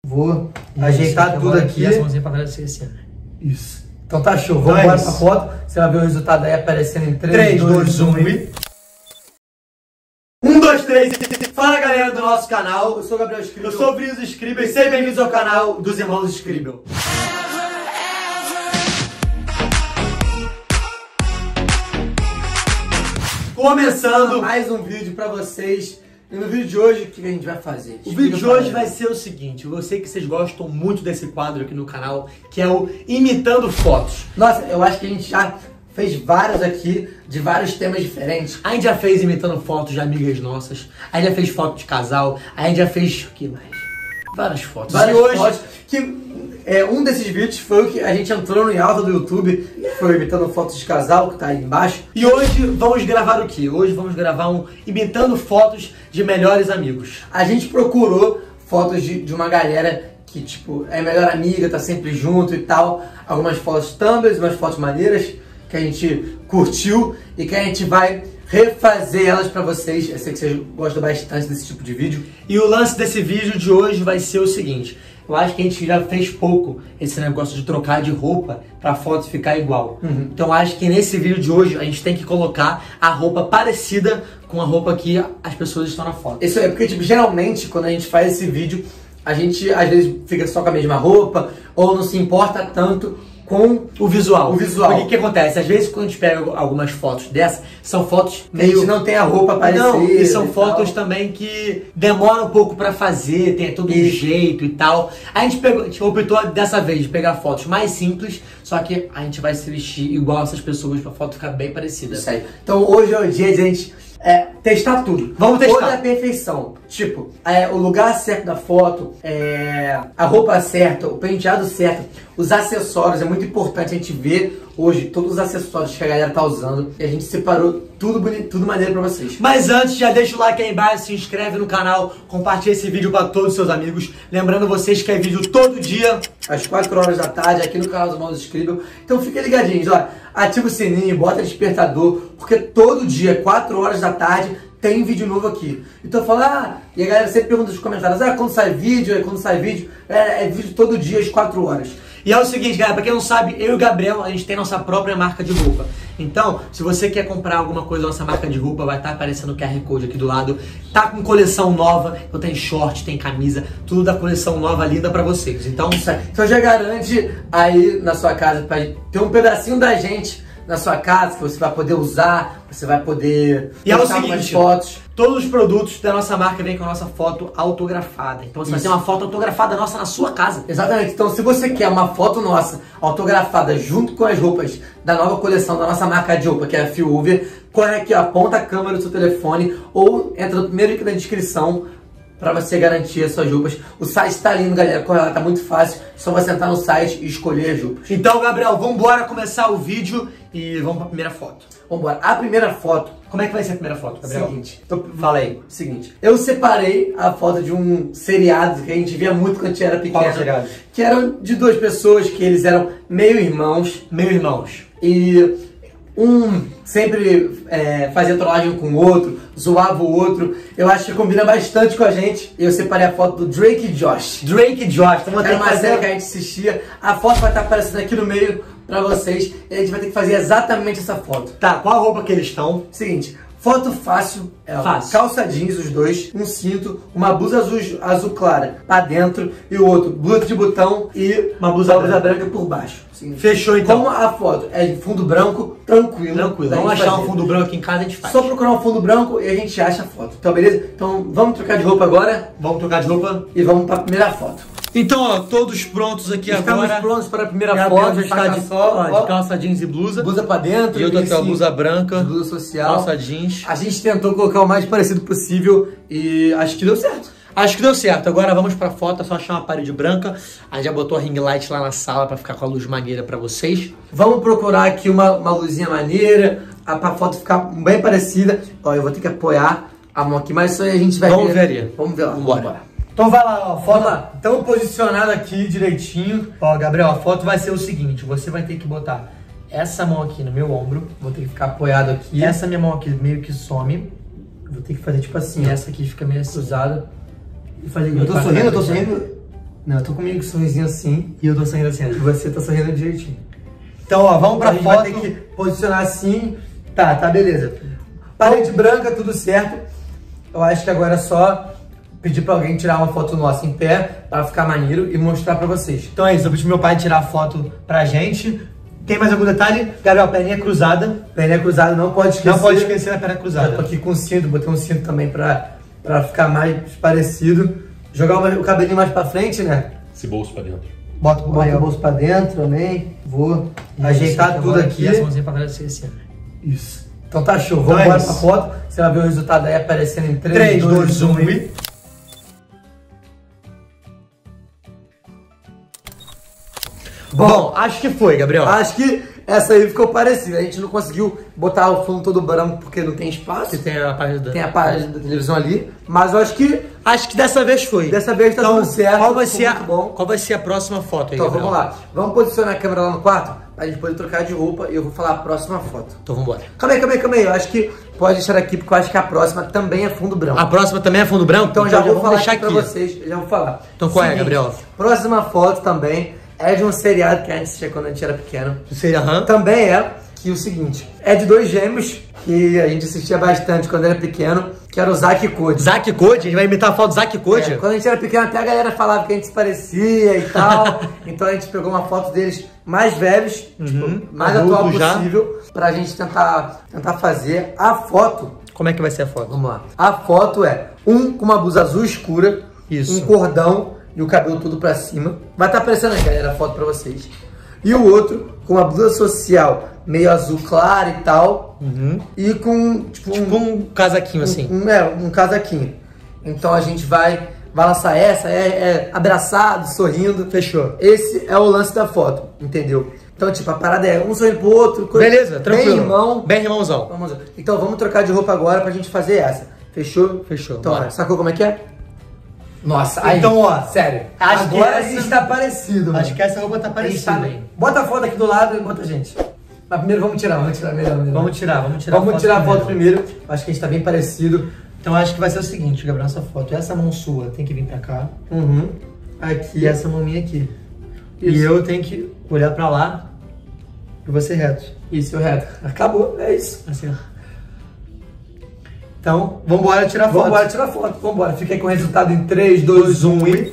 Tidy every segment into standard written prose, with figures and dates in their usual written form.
Vou ajeitar tudo aqui. E essa mãozinha pra trás assim, né? Isso. Então tá show. Vamos embora pra foto. Você vai ver o resultado aí aparecendo em 3, 2, 1 e... 1, 2, 3. Fala, galera do nosso canal. Eu sou o Gabriel Scribble. Eu sou o Brilhos Scribble. E sejam bem-vindos ao canal dos irmãos Scribble. Começando mais um vídeo pra vocês. E no vídeo de hoje, o que a gente vai fazer? O vídeo de hoje vai ser o seguinte. Eu sei que vocês gostam muito desse quadro aqui no canal, que é o Imitando Fotos. Nossa, eu acho que a gente já fez vários aqui, de vários temas diferentes. A gente já fez imitando fotos de amigas nossas. A gente já fez foto de casal. A gente já fez... o que mais? Várias fotos. Várias fotos. Um desses vídeos foi o que a gente entrou no alta do YouTube, que foi imitando fotos de casal, que tá aí embaixo. E hoje vamos gravar o quê? Hoje vamos gravar um imitando fotos de melhores amigos. A gente procurou fotos de uma galera que, tipo, é melhor amiga, tá sempre junto e tal. Algumas fotos tumblers, umas fotos maneiras que a gente curtiu e que a gente vai refazer elas pra vocês. Eu sei que vocês gostam bastante desse tipo de vídeo. E o lance desse vídeo de hoje vai ser o seguinte. Eu acho que a gente já fez pouco esse negócio de trocar de roupa pra foto ficar igual. Então acho que nesse vídeo de hoje a gente tem que colocar a roupa parecida com a roupa que as pessoas estão na foto. Isso é porque, tipo, geralmente quando a gente faz esse vídeo, a gente às vezes fica só com a mesma roupa ou não se importa tanto com o visual. Porque o que acontece? Às vezes quando a gente pega algumas fotos dessas, são fotos meio... a gente não tem a roupa parecida. Não, e são fotos também que demoram um pouco pra fazer, tem todo um jeito e tal. A gente optou dessa vez de pegar fotos mais simples, só que a gente vai se vestir igual essas pessoas pra foto ficar bem parecida. Isso aí. Então hoje é o dia de a gente testar tudo. Vamos testar. Toda a perfeição. Tipo, o lugar certo da foto, a roupa certa, o penteado certo, os acessórios. É muito importante a gente ver hoje todos os acessórios que a galera tá usando. E a gente separou tudo bonito, tudo maneiro pra vocês. Mas antes, já deixa o like aí embaixo, se inscreve no canal, compartilha esse vídeo pra todos os seus amigos. Lembrando vocês que é vídeo todo dia, às 4 horas da tarde, aqui no canal dos Irmãos Scribble. Então fiquem ligadinhos, ó. Ativa o sininho, bota despertador, porque todo dia, 4 horas da tarde, tem vídeo novo aqui. Então fala, e a galera sempre pergunta nos comentários, quando sai vídeo, quando sai vídeo? É vídeo todo dia, às 4 horas. E é o seguinte, galera, pra quem não sabe, eu e o Gabriel, a gente tem nossa própria marca de roupa. Então, se você quer comprar alguma coisa da nossa marca de roupa, vai estar aparecendo o QR Code aqui do lado. Tá com coleção nova, então tem short, tem camisa, tudo da coleção nova, linda pra vocês. Então, então já garante aí na sua casa, pra ter um pedacinho da gente na sua casa, que você vai poder usar, você vai poder... E é o seguinte, fotos. Todos os produtos da nossa marca vêm com a nossa foto autografada. Então você vai ter uma foto autografada nossa na sua casa. Exatamente. Então se você quer uma foto nossa autografada junto com as roupas da nova coleção da nossa marca de roupa, que é a Fewover, corre aqui, aponta a câmera do seu telefone ou entra no primeiro link da descrição pra você garantir as suas roupas. O site tá lindo, galera. Corre lá, tá muito fácil. Só você entrar no site e escolher as roupas. Então, Gabriel, vambora começar o vídeo e vamos pra primeira foto. Vambora. A primeira foto... Como é que vai ser a primeira foto, Gabriel? Seguinte. Fala aí. Seguinte. Eu separei a foto de um seriado que a gente via muito quando a gente era pequeno. Qual seriado? Que eram de duas pessoas que eles eram meio irmãos. Meio irmãos. E... um sempre fazia trollagem com o outro, zoava o outro. Eu acho que combina bastante com a gente. Eu separei a foto do Drake e Josh. Drake e Josh. Então, era uma série que a gente assistia. A foto vai estar aparecendo aqui no meio pra vocês. E a gente vai ter que fazer exatamente essa foto. Tá, qual a roupa que eles estão? Seguinte. Foto fácil, calça jeans os dois, um cinto, uma blusa azul clara pra dentro e o outro, blusa de botão e uma blusa branca por baixo. Sim. Fechou então. Como a foto é de fundo branco, tranquilo. Vamos achar um fundo branco aqui em casa, a gente faz. Só procurar um fundo branco e a gente acha a foto. Então beleza? Então vamos trocar de roupa agora. Vamos trocar de roupa e vamos pra primeira foto. Então, ó, todos prontos aqui agora. Estamos prontos para a primeira foto. Já está de calça jeans e blusa. Blusa pra dentro. E eu tô aqui, ó, blusa branca. Blusa social. Calça jeans. A gente tentou colocar o mais parecido possível e acho que deu certo. Acho que deu certo. Agora vamos pra foto, é só achar uma parede branca. A gente já botou a ring light lá na sala pra ficar com a luz maneira pra vocês. Vamos procurar aqui uma luzinha maneira, pra foto ficar bem parecida. Ó, eu vou ter que apoiar a mão aqui, mas isso aí a gente vai ver. Vamos ver ali. Vamos ver lá. Vambora. Então vai lá, ó, foto tão posicionada aqui direitinho. Ó, Gabriel, a foto vai ser o seguinte, você vai ter que botar essa mão aqui no meu ombro, vou ter que ficar apoiado aqui. Essa minha mão aqui meio que some. Vou ter que fazer tipo assim, essa aqui fica meio cruzada. E fazer eu tô sorrindo? Não, eu tô comigo com um sorrisinho assim. E eu tô sorrindo assim. E você tá sorrindo direitinho. Então, ó, vamos pra a gente foto. vai ter que posicionar assim. Tá, beleza. Parede branca, tudo certo. Eu acho que agora é só pedir pra alguém tirar uma foto nossa em pé pra ficar maneiro e mostrar pra vocês. Então é isso, eu pedi pro meu pai tirar a foto pra gente. Tem mais algum detalhe? Gabriel, perninha cruzada. Perninha cruzada, não pode esquecer. Não pode esquecer a perna cruzada. Eu tô aqui com cinto, botei um cinto também pra ficar mais parecido. Jogar o cabelinho mais pra frente, né? Esse bolso pra dentro. Bota o bolso pra dentro também. Vou ajeitar tudo aqui. E essa mãozinha pra trás assim. Isso. Então tá show. Vamos embora pra foto. Você vai ver o resultado aí aparecendo em 3, 2, 1 e... Bom, acho que foi, Gabriel. Acho que essa aí ficou parecida. A gente não conseguiu botar o fundo todo branco porque não tem espaço. Você tem a página da... Tem a página da televisão ali. Mas eu acho que dessa vez foi. Dessa vez tá tudo certo. Qual vai ser a próxima foto aí, então, Gabriel? Vamos lá. Vamos posicionar a câmera lá no quarto pra gente poder trocar de roupa e eu vou falar a próxima foto. Então vambora. Calma aí. Eu acho que pode deixar aqui porque eu acho que a próxima também é fundo branco. A próxima também é fundo branco? Então já vou falar aqui pra vocês. Já vou falar. Então qual é, Gabriel? Próxima foto também é de um seriado que a gente assistia quando a gente era pequeno. Também é que o seguinte, é de dois gêmeos que a gente assistia bastante quando era pequeno, que era o Zack e Cody. Zack e Cody? A gente vai imitar a foto do Zack e Cody? Quando a gente era pequeno até a galera falava que a gente se parecia e tal. Então a gente pegou uma foto deles mais velhos, tipo, mais atual possível, pra gente tentar fazer a foto. Como é que vai ser a foto? Vamos lá. A foto é um com uma blusa azul escura, um cordão e o cabelo todo pra cima. Vai estar aparecendo aí, galera, a foto pra vocês. E o outro com uma blusa social meio azul claro e tal. E com tipo um casaquinho assim. Um casaquinho. Então a gente vai lançar essa, abraçado, sorrindo. Fechou. Esse é o lance da foto, entendeu? Então, tipo, a parada é um sorrindo pro outro. Beleza, tranquilo. Bem irmão. Bem irmãozão. Então vamos trocar de roupa agora pra gente fazer essa. Fechou? Fechou. Então, ó, sacou como é que é? Nossa, aí, então, ó, sério. Acho agora que a gente tá parecido, mano. Acho que essa roupa tá parecida, hein? Bota a foto aqui do lado e bota a gente. Mas primeiro vamos tirar melhor. Vamos tirar a foto primeiro. Acho que a gente tá bem parecido. Então acho que vai ser o seguinte, Gabriel, essa foto. Essa mão sua tem que vir pra cá. Aqui. E essa mão minha aqui. Isso. E eu tenho que olhar pra lá e você reto. Isso, reto. Acabou, é isso. Assim, ó. Então, vambora tirar foto. Vambora. Fica aí com o resultado em 3, 2, 1 e...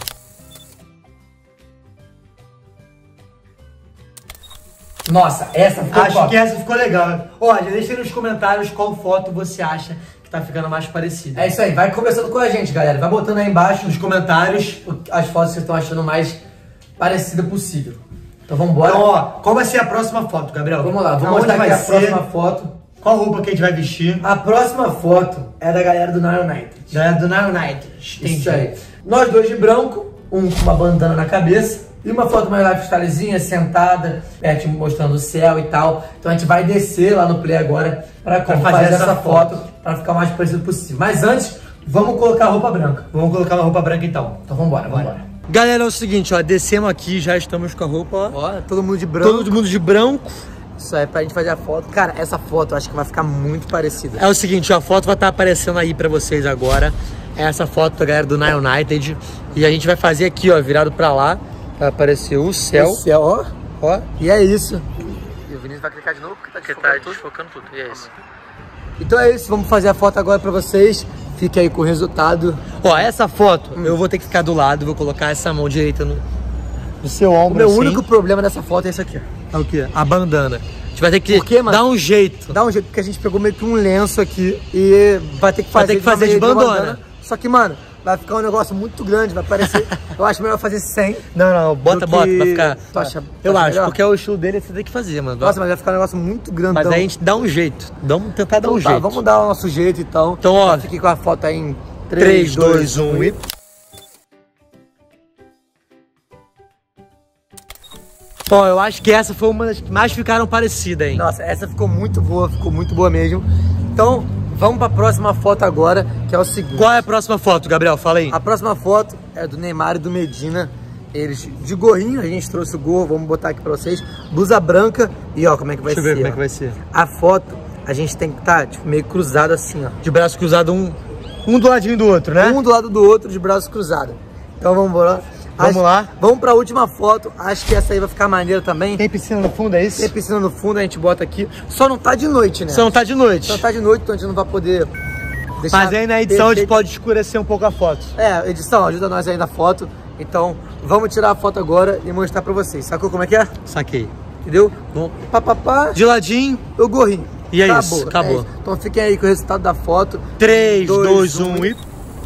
Nossa, essa ficou Acho que essa ficou legal. Olha, deixa aí nos comentários qual foto você acha que tá ficando mais parecida. É isso aí, vai conversando com a gente, galera. Vai botando aí embaixo nos comentários as fotos que vocês estão achando mais parecida possível. Então vambora. Então, ó, qual vai ser a próxima foto, Gabriel? Vamos lá, vamos mostrar aqui a próxima foto. Qual roupa que a gente vai vestir? A próxima foto é da galera do Nile United. Galera do Nile United. Isso aí. Nós dois de branco, um com uma bandana na cabeça. E uma foto mais lifestylezinha, sentada, mostrando o céu e tal. Então a gente vai descer lá no Play agora pra fazer essa foto pra ficar o mais parecido possível. Mas antes, vamos colocar a roupa branca. Vamos colocar uma roupa branca então. Então vambora. Galera, é o seguinte, ó, descemos aqui, já estamos com a roupa, ó. Todo mundo de branco. Todo mundo de branco. Isso aí, pra gente fazer a foto. Cara, essa foto eu acho que vai ficar muito parecida. É o seguinte, ó, a foto vai estar aparecendo aí pra vocês agora. É essa foto da galera do Nile United. E a gente vai fazer aqui, ó, virado pra lá. Vai aparecer o céu. Ó. E é isso. E o Vinícius vai clicar de novo porque tá desfocando tudo. E é isso. Então é isso, vamos fazer a foto agora pra vocês. Fica aí com o resultado. Ó, essa foto eu vou ter que ficar do lado. Vou colocar essa mão direita no seu ombro. O meu único problema dessa foto é esse aqui. É o quê? A bandana. A gente vai ter que dar um jeito. Dar um jeito, porque a gente pegou meio que um lenço aqui e vai ter que fazer de bandana. Só que, mano, vai ficar um negócio muito grande, vai parecer... Eu acho melhor fazer 100. Não, bota, vai ficar... Tu acha eu acho, melhor? porque é o estilo dele, você tem que fazer, mano. Nossa, mas vai ficar um negócio muito grande. Mas aí a gente dá um jeito. Vamos tentar dar um jeito. Vamos dar o nosso jeito, então. Então, ó, fique com a foto aí em 3, 2, 1 e... Bom, eu acho que essa foi uma das que mais ficaram parecidas, hein? Nossa, essa ficou muito boa mesmo. Então, vamos pra próxima foto agora, que é o seguinte. Qual é a próxima foto, Gabriel? Fala aí. A próxima foto é do Neymar e do Medina. Eles de gorrinho, a gente trouxe o gorro, vamos botar aqui pra vocês. Blusa branca e ó, como é que vai ser. Deixa eu ver como é que vai ser. A foto, a gente tem que estar tipo, meio cruzado assim, ó. De braço cruzado, um do ladinho do outro, né? Um do lado do outro, de braço cruzado. Então vamos embora. Vamos lá. Vamos pra última foto. Acho que essa aí vai ficar maneira também. Tem piscina no fundo, é isso? Tem piscina no fundo, a gente bota aqui. Só não tá de noite, né? Só não tá de noite. Só não tá de noite, então a gente não vai poder deixar. Mas aí na edição a gente pode escurecer um pouco a foto. É, edição, ajuda nós aí na foto. Então, vamos tirar a foto agora e mostrar pra vocês. Sacou como é que é? Saquei. Entendeu? Bom, papapá. De ladinho. O gorrinho. E é isso, acabou. É isso. Então fiquem aí com o resultado da foto. 3, 2, 1 e...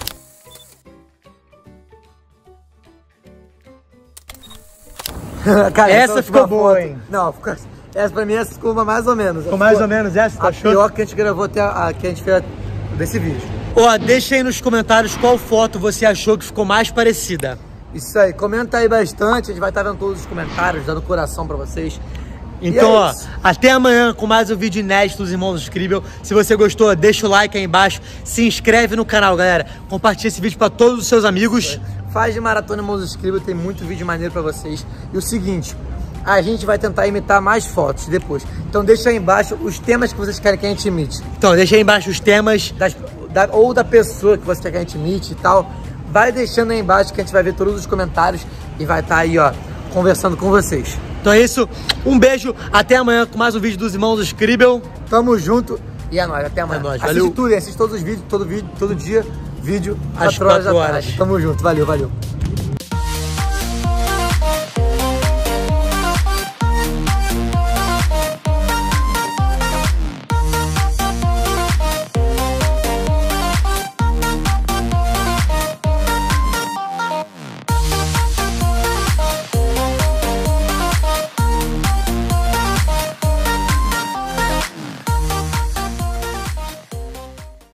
Cara, essa ficou boa, hein? Não, essa pra mim essa ficou mais ou menos. Ficou mais ou menos essa, tá achando? A pior que a gente gravou até a que a gente fez desse vídeo. Ó, deixa aí nos comentários qual foto você achou que ficou mais parecida. Isso aí, comenta aí bastante, a gente vai estar vendo todos os comentários, dando coração pra vocês. Então, ó, até amanhã com mais um vídeo inédito dos Irmãos Scribble. Se você gostou, deixa o like aí embaixo, se inscreve no canal, galera. Compartilha esse vídeo pra todos os seus amigos. Faz de maratona Irmãos Scribble, tem muito vídeo maneiro pra vocês. E o seguinte, a gente vai tentar imitar mais fotos depois. Então deixa aí embaixo os temas que vocês querem que a gente imite. Então, deixa aí embaixo os temas. Ou da pessoa que você quer que a gente imite e tal. Vai deixando aí embaixo que a gente vai ver todos os comentários e vai estar aí, ó, conversando com vocês. Então é isso, um beijo, até amanhã com mais um vídeo dos Irmãos Scribble. Tamo junto e é nóis, até amanhã. É nóis, assiste valeu. tudo, assiste todos os vídeos, todo dia, vídeo às 4 horas da 4 horas. tarde. Tamo junto, valeu, valeu.